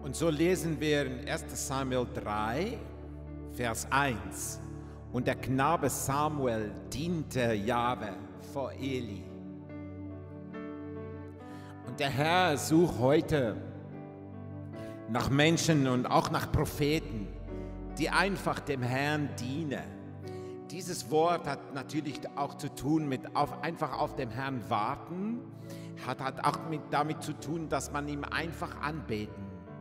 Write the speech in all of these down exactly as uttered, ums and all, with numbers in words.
Und so lesen wir in erster Samuel drei, Vers eins. Und der Knabe Samuel diente Jahwe vor Eli. Und der Herr sucht heute nach Menschen und auch nach Propheten, die einfach dem Herrn dienen. Dieses Wort hat natürlich auch zu tun mit auf, einfach auf dem Herrn warten, hat, hat auch mit, damit zu tun, dass man ihm einfach anbeten,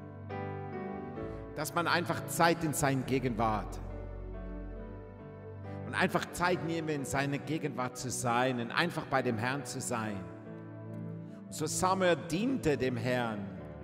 dass man einfach Zeit in seiner Gegenwart und einfach Zeit nehmen, in seiner Gegenwart zu sein und einfach bei dem Herrn zu sein. So Samuel diente dem Herrn.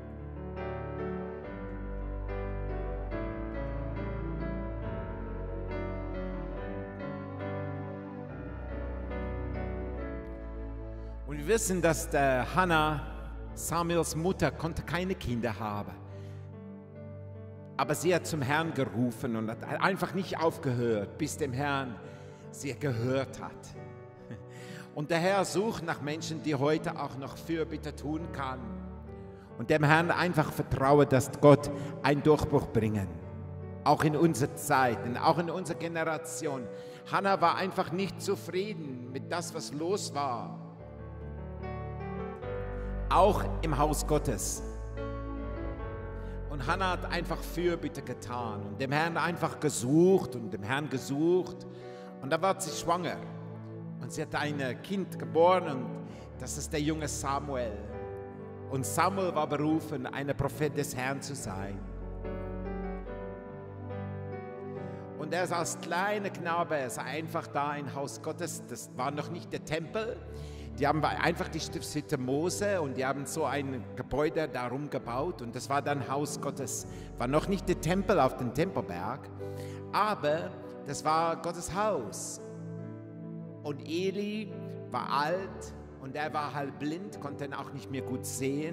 Und wir wissen, dass der Hannah, Samuels Mutter, konnte keine Kinder haben. Aber sie hat zum Herrn gerufen und hat einfach nicht aufgehört, bis dem Herrn sie gehört hat. Und der Herr sucht nach Menschen, die heute auch noch Fürbitte tun kann. Und dem Herrn einfach vertrauen, dass Gott einen Durchbruch bringen. Auch in unserer Zeit und auch in unserer Generation. Hannah war einfach nicht zufrieden mit das, was los war. Auch im Haus Gottes. Und Hannah hat einfach Fürbitte getan und dem Herrn einfach gesucht und dem Herrn gesucht. Und da war sie schwanger. Und sie hat ein Kind geboren und das ist der junge Samuel. Und Samuel war berufen, ein Prophet des Herrn zu sein. Und er ist als kleiner Knabe, er ist einfach da im Haus Gottes. Das war noch nicht der Tempel. Die haben einfach die Stiftshütte Mose und die haben so ein Gebäude darum gebaut. Und das war dann Haus Gottes. War noch nicht der Tempel auf dem Tempelberg, aber das war Gottes Haus. Und Eli war alt und er war halb blind, konnte ihn auch nicht mehr gut sehen.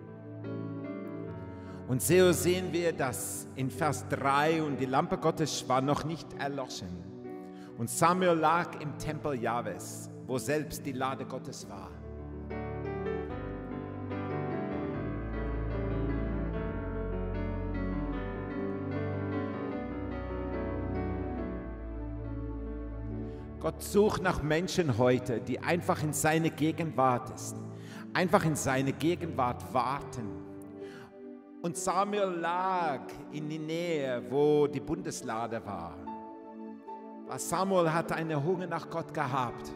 Und so sehen wir, dass in Vers drei und die Lampe Gottes war noch nicht erloschen. Und Samuel lag im Tempel Jahwes, wo selbst die Lade Gottes war. Gott sucht nach Menschen heute, die einfach in seine Gegenwart sind, einfach in seine Gegenwart warten. Und Samuel lag in die Nähe, wo die Bundeslade war. Weil Samuel hatte einen Hunger nach Gott gehabt.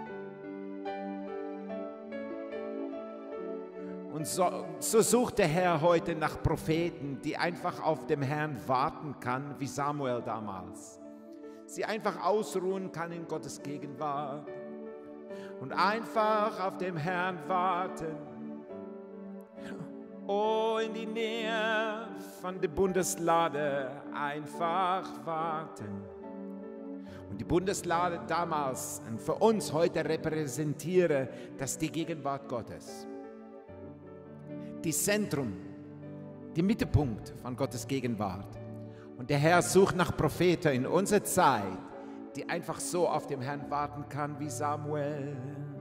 Und so, so sucht der Herr heute nach Propheten, die einfach auf dem Herrn warten kann, wie Samuel damals. Sie einfach ausruhen kann in Gottes Gegenwart und einfach auf dem Herrn warten. Oh, in die Nähe von der Bundeslade einfach warten. Und die Bundeslade damals und für uns heute repräsentiere, das ist die Gegenwart Gottes. Die Zentrum, die Mittelpunkt von Gottes Gegenwart. Und der Herr sucht nach Propheten in unserer Zeit, die einfach so auf dem Herrn warten kann wie Samuel.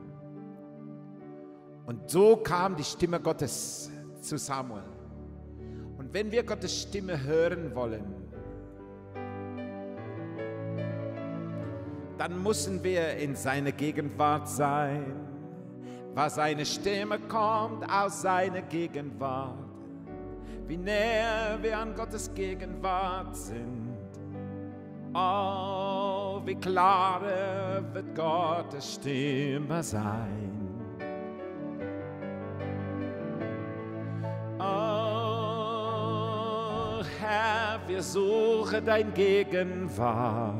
Und so kam die Stimme Gottes zu Samuel. Und wenn wir Gottes Stimme hören wollen, dann müssen wir in seiner Gegenwart sein, weil seine Stimme kommt aus seiner Gegenwart. Wie näher wir an Gottes Gegenwart sind, oh, wie klarer wird Gottes Stimme sein. Oh, Herr, wir suchen dein Gegenwart.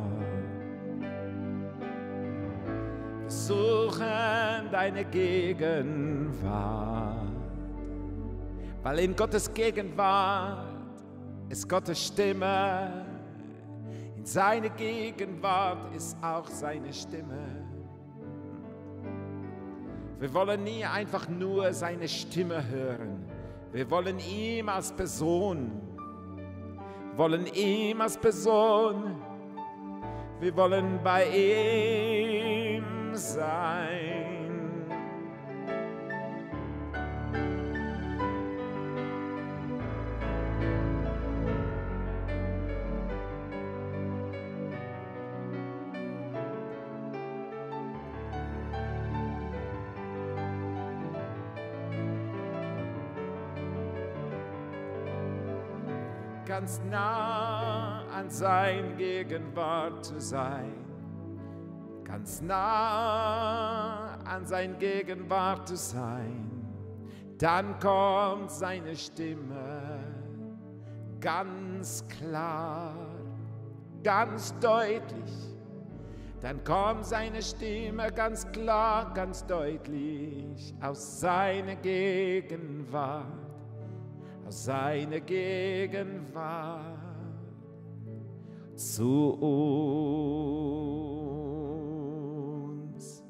Wir suchen deine Gegenwart. Weil in Gottes Gegenwart ist Gottes Stimme. In seiner Gegenwart ist auch seine Stimme. Wir wollen nie einfach nur seine Stimme hören. Wir wollen ihm als Person. Wollen ihm als Person. Wir wollen bei ihm sein. ganz nah an sein Gegenwart zu sein, ganz nah an sein Gegenwart zu sein, dann kommt seine Stimme ganz klar, ganz deutlich. Dann kommt seine Stimme ganz klar, ganz deutlich aus seiner Gegenwart, aus seiner Gegenwart zu uns.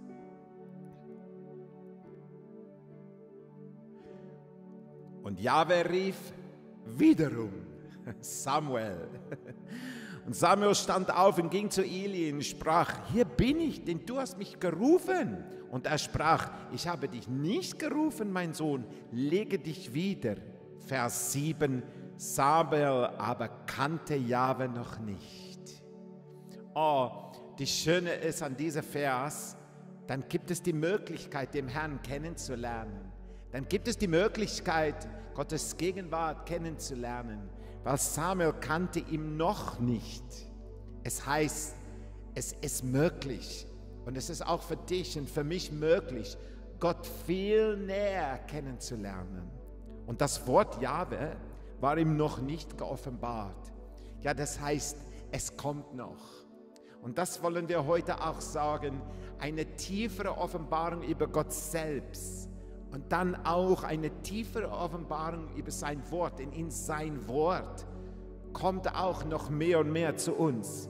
Und Jahwe rief wiederum Samuel. Und Samuel stand auf und ging zu Eli und sprach: Hier bin ich, denn du hast mich gerufen. Und er sprach: Ich habe dich nicht gerufen, mein Sohn, lege dich wieder. Vers sieben, Samuel aber kannte Jahwe noch nicht. Oh, das Schöne ist an diesem Vers, dann gibt es die Möglichkeit, den Herrn kennenzulernen. Dann gibt es die Möglichkeit, Gottes Gegenwart kennenzulernen. Weil Samuel kannte ihn noch nicht. Es heißt, es ist möglich und es ist auch für dich und für mich möglich, Gott viel näher kennenzulernen. Und das Wort Jahwe war ihm noch nicht geoffenbart. Ja, das heißt, es kommt noch. Und das wollen wir heute auch sagen, eine tiefere Offenbarung über Gott selbst. Und dann auch eine tiefere Offenbarung über sein Wort. Denn in sein Wort kommt auch noch mehr und mehr zu uns.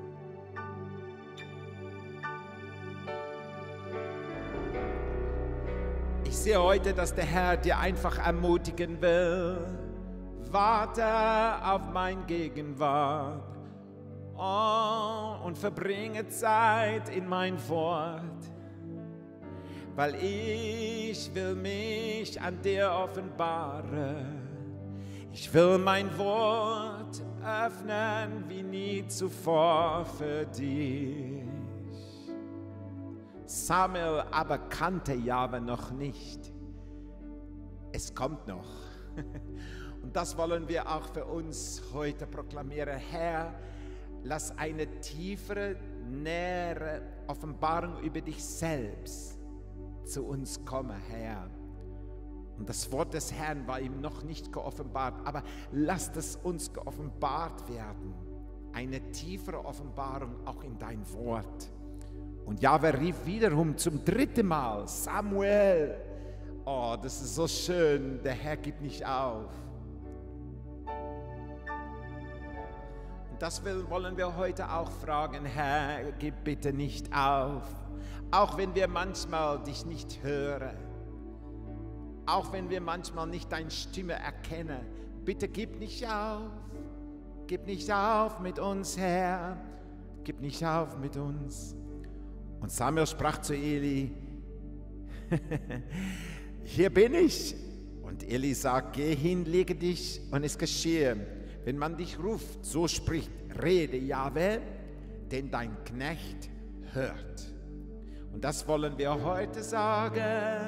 Ich sehe heute, dass der Herr dir einfach ermutigen will. Warte auf mein Gegenwart oh, und verbringe Zeit in mein Wort. Weil ich will mich an dir offenbaren. Ich will mein Wort öffnen wie nie zuvor für dich. Samuel aber kannte Jahwe noch nicht. Es kommt noch. Und das wollen wir auch für uns heute proklamieren. Herr, lass eine tiefere, nähere Offenbarung über dich selbst zu uns komme, Herr. Und das Wort des Herrn war ihm noch nicht geoffenbart, aber lasst es uns geoffenbart werden. Eine tiefere Offenbarung auch in dein Wort. Und Jahwe rief wiederum zum dritten Mal: Samuel. Oh, das ist so schön. Der Herr gibt nicht auf. Und das will, wollen wir heute auch fragen: Herr, gib bitte nicht auf. Auch wenn wir manchmal dich nicht hören, auch wenn wir manchmal nicht deine Stimme erkennen, bitte gib nicht auf, gib nicht auf mit uns, Herr, gib nicht auf mit uns. Und Samuel sprach zu Eli: Hier bin ich. Und Eli sagt: Geh hin, lege dich, und es geschehe, wenn man dich ruft, so spricht, rede Jahwe, denn dein Knecht hört. Und das wollen wir heute sagen.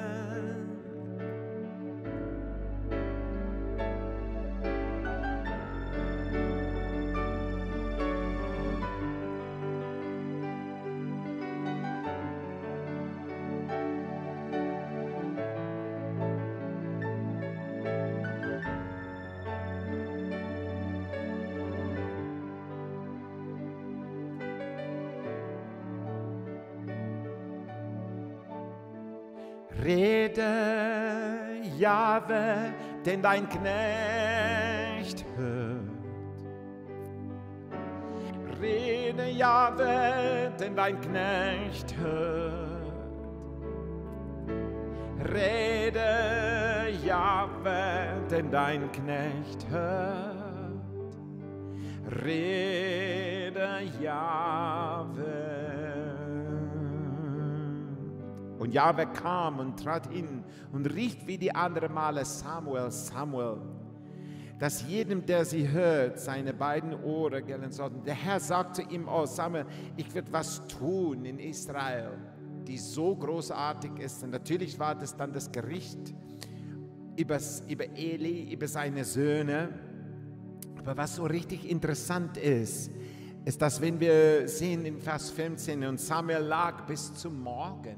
Rede, Jahwe, denn dein Knecht hört. Rede, Jahwe, denn dein Knecht hört. Rede, Jahwe, denn dein Knecht hört. Rede, Jahwe. Und Jahwe kam und trat hin und rief wie die anderen Male: Samuel, Samuel. Dass jedem, der sie hört, seine beiden Ohren gellen sollten. Der Herr sagt zu ihm: Oh Samuel, ich werde was tun in Israel, die so großartig ist. Und natürlich war das dann das Gericht über, über Eli, über seine Söhne. Aber was so richtig interessant ist, ist, dass wenn wir sehen in Vers fünfzehn, und Samuel lag bis zum Morgen.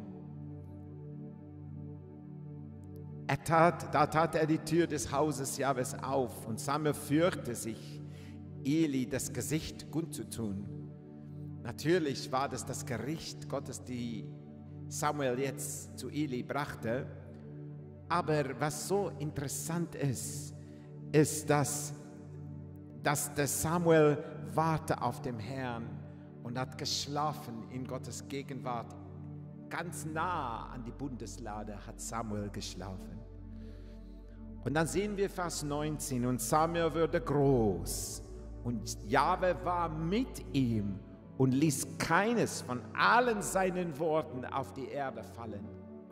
Er tat, da tat er die Tür des Hauses Jahwes auf und Samuel fürchtete sich, Eli das Gesicht kundzutun. Natürlich war das das Gericht Gottes, die Samuel jetzt zu Eli brachte. Aber was so interessant ist, ist, dass, dass der Samuel warte auf dem Herrn und hat geschlafen in Gottes Gegenwart. Ganz nah an die Bundeslade hat Samuel geschlafen. Und dann sehen wir Vers neunzehn, und Samuel wurde groß und Jahwe war mit ihm und ließ keines von allen seinen Worten auf die Erde fallen.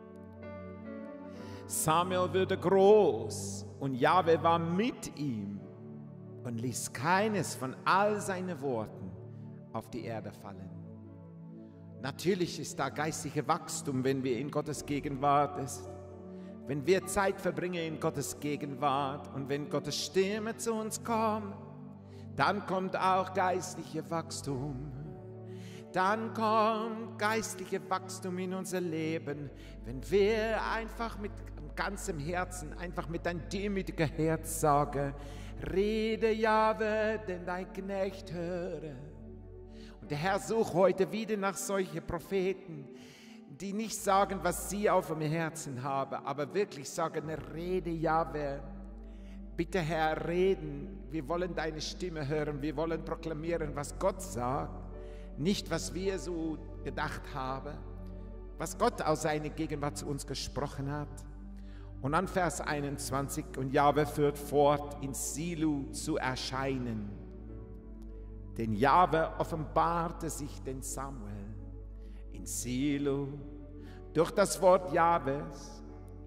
Samuel wurde groß und Jahwe war mit ihm und ließ keines von all seinen Worten auf die Erde fallen. Natürlich ist da geistliche Wachstum, wenn wir in Gottes Gegenwart sind. Wenn wir Zeit verbringen in Gottes Gegenwart und wenn Gottes Stimme zu uns kommt, dann kommt auch geistliche Wachstum. Dann kommt geistliche Wachstum in unser Leben, wenn wir einfach mit ganzem Herzen, einfach mit einem demütigen Herz sagen, rede Jahwe, denn dein Knecht höre. Und der Herr sucht heute wieder nach solchen Propheten, die nicht sagen, was sie auf dem Herzen haben, aber wirklich sagen, rede Jahwe. Bitte Herr, reden. Wir wollen deine Stimme hören, wir wollen proklamieren, was Gott sagt. Nicht, was wir so gedacht haben, was Gott aus seiner Gegenwart zu uns gesprochen hat. Und dann Vers einundzwanzig, und Jahwe führt fort, in Silo zu erscheinen. Denn Jahwe offenbarte sich den Samuel in Silo durch das Wort Jahwes.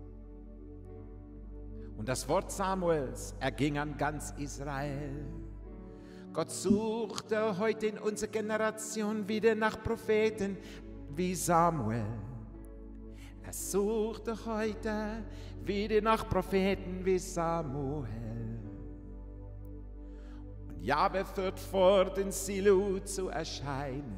Und das Wort Samuels erging an ganz Israel. Gott suchte heute in unserer Generation wieder nach Propheten wie Samuel. Er suchte heute wieder nach Propheten wie Samuel. Und Jahwe führt fort, in Silo zu erscheinen.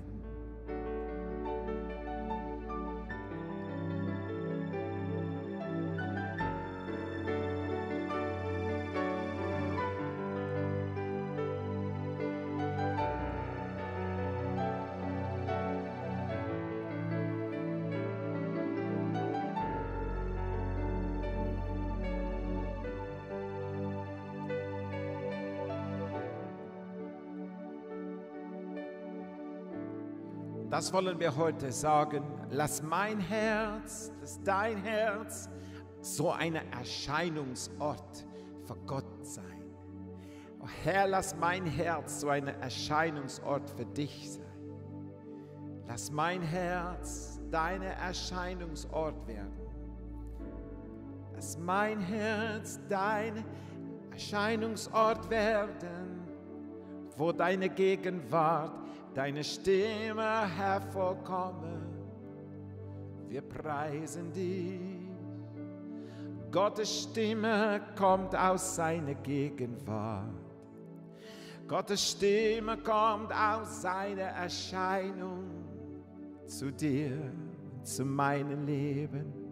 Das wollen wir heute sagen. Lass mein Herz, lass dein Herz so ein Erscheinungsort für Gott sein. Oh Herr, lass mein Herz so ein Erscheinungsort für dich sein. Lass mein Herz dein Erscheinungsort werden. Lass mein Herz dein Erscheinungsort werden, wo deine Gegenwart, deine Stimme hervorkomme. Wir preisen dich. Gottes Stimme kommt aus seiner Gegenwart. Gottes Stimme kommt aus seiner Erscheinung zu dir, zu meinem Leben.